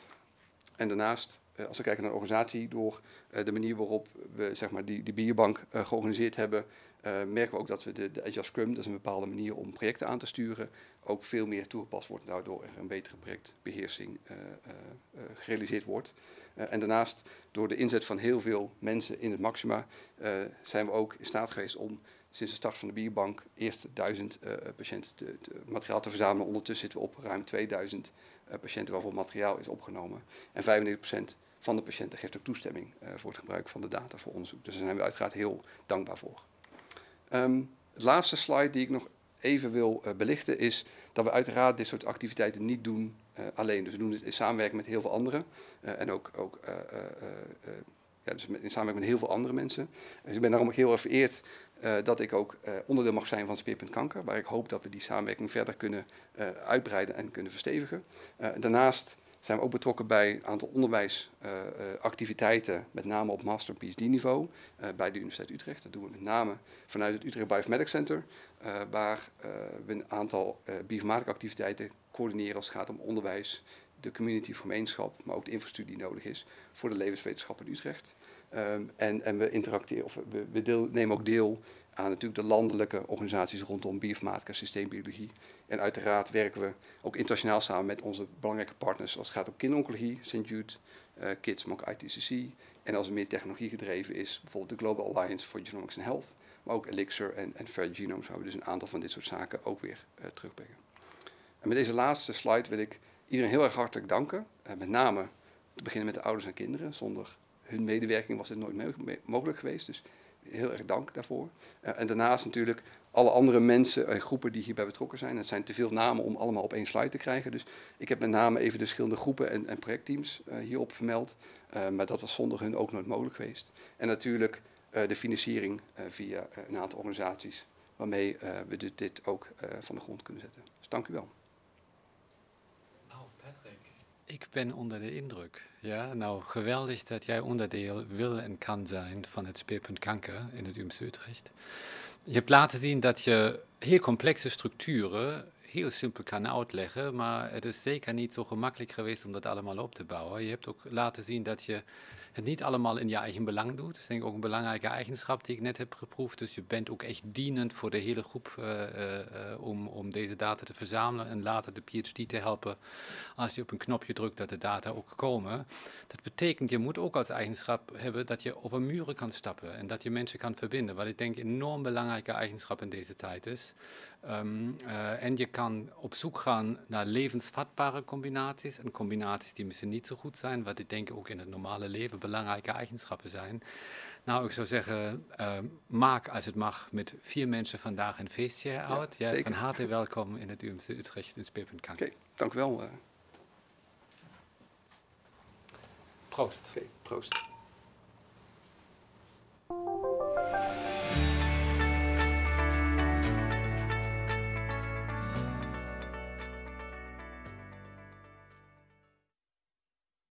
En daarnaast, uh, als we kijken naar de organisatie, door uh, de manier waarop we zeg maar, die, die biobank uh, georganiseerd hebben, uh, merken we ook dat we de, de Agile Scrum, dat is een bepaalde manier om projecten aan te sturen, ook veel meer toegepast wordt, waardoor er een betere projectbeheersing uh, uh, uh, gerealiseerd wordt. Uh, en daarnaast, door de inzet van heel veel mensen in het Maxima, uh, zijn we ook in staat geweest om sinds de start van de biobank eerst duizend uh, patiënten te, te, materiaal te verzamelen. Ondertussen zitten we op ruim tweeduizend uh, patiënten waarvoor materiaal is opgenomen. En vijfennegentig procent van de patiënten geeft ook toestemming uh, voor het gebruik van de data voor onderzoek. Dus daar zijn we uiteraard heel dankbaar voor. Um, het laatste slide die ik nog even wil uh, belichten is dat we uiteraard dit soort activiteiten niet doen uh, alleen. Dus we doen dit in samenwerking met heel veel anderen uh, en ook, ook uh, uh, uh, ja, dus in samenwerking met heel veel andere mensen. Dus ik ben daarom ook heel erg vereerd uh, dat ik ook uh, onderdeel mag zijn van Speerpunt Kanker, waar ik hoop dat we die samenwerking verder kunnen uh, uitbreiden en kunnen verstevigen. Uh, daarnaast zijn we ook betrokken bij een aantal onderwijsactiviteiten, uh, uh, met name op master- en P H D-niveau uh, bij de Universiteit Utrecht. Dat doen we met name vanuit het Utrecht Bioinformatics Center, uh, waar uh, we een aantal uh, bioinformatica activiteiten coördineren als het gaat om onderwijs, de community of gemeenschap, maar ook de infrastructuur die nodig is voor de levenswetenschappen in Utrecht. Um, en, en we interacteren, of we, we deel, nemen ook deel aan natuurlijk de landelijke organisaties rondom bioinformatica, systeembiologie. En uiteraard werken we ook internationaal samen met onze belangrijke partners als het gaat om kinderoncologie, Saint Jude, uh, Kids, maar ook I T C C. En als het meer technologie gedreven is, bijvoorbeeld de Global Alliance for Genomics and Health, maar ook Elixir en, en Fair Genomes, waar we dus een aantal van dit soort zaken ook weer uh, terugbrengen. En met deze laatste slide wil ik iedereen heel erg hartelijk danken. Uh, met name te beginnen met de ouders en kinderen. Zonder hun medewerking was dit nooit me mogelijk geweest. Dus heel erg dank daarvoor. Uh, en daarnaast natuurlijk alle andere mensen en groepen die hierbij betrokken zijn. Het zijn te veel namen om allemaal op één slide te krijgen. Dus ik heb met name even de verschillende groepen en, en projectteams uh, hierop vermeld. Uh, maar dat was zonder hun ook nooit mogelijk geweest. En natuurlijk uh, de financiering uh, via uh, een aantal organisaties waarmee uh, we dit, dit ook uh, van de grond kunnen zetten. Dus dank u wel. Ik ben onder de indruk. Ja, nou, geweldig dat jij onderdeel wil en kan zijn van het Speerpunt Kanker in het U M C Utrecht. Je hebt laten zien dat je heel complexe structuren heel simpel kan uitleggen, maar het is zeker niet zo gemakkelijk geweest om dat allemaal op te bouwen. Je hebt ook laten zien dat je het niet allemaal in je eigen belang doet. Dat is denk ik ook een belangrijke eigenschap die ik net heb geproefd. Dus je bent ook echt dienend voor de hele groep uh, uh, om, om deze data te verzamelen en later de P H D te helpen als je op een knopje drukt dat de data ook komen. Dat betekent, je moet ook als eigenschap hebben dat je over muren kan stappen en dat je mensen kan verbinden, wat ik denk een enorm belangrijke eigenschap in deze tijd is. Um, uh, en je kan op zoek gaan naar levensvatbare combinaties en combinaties die misschien niet zo goed zijn, wat ik denk ook in het normale leven belangrijke eigenschappen zijn. Nou, ik zou zeggen, uh, maak als het mag met vier mensen vandaag een feestje uit. Ja, ja, van harte welkom in het U M C Utrecht in Speerpunt Kanker. Oké, okay, dank u wel. Uh. Proost. Oké, okay, proost.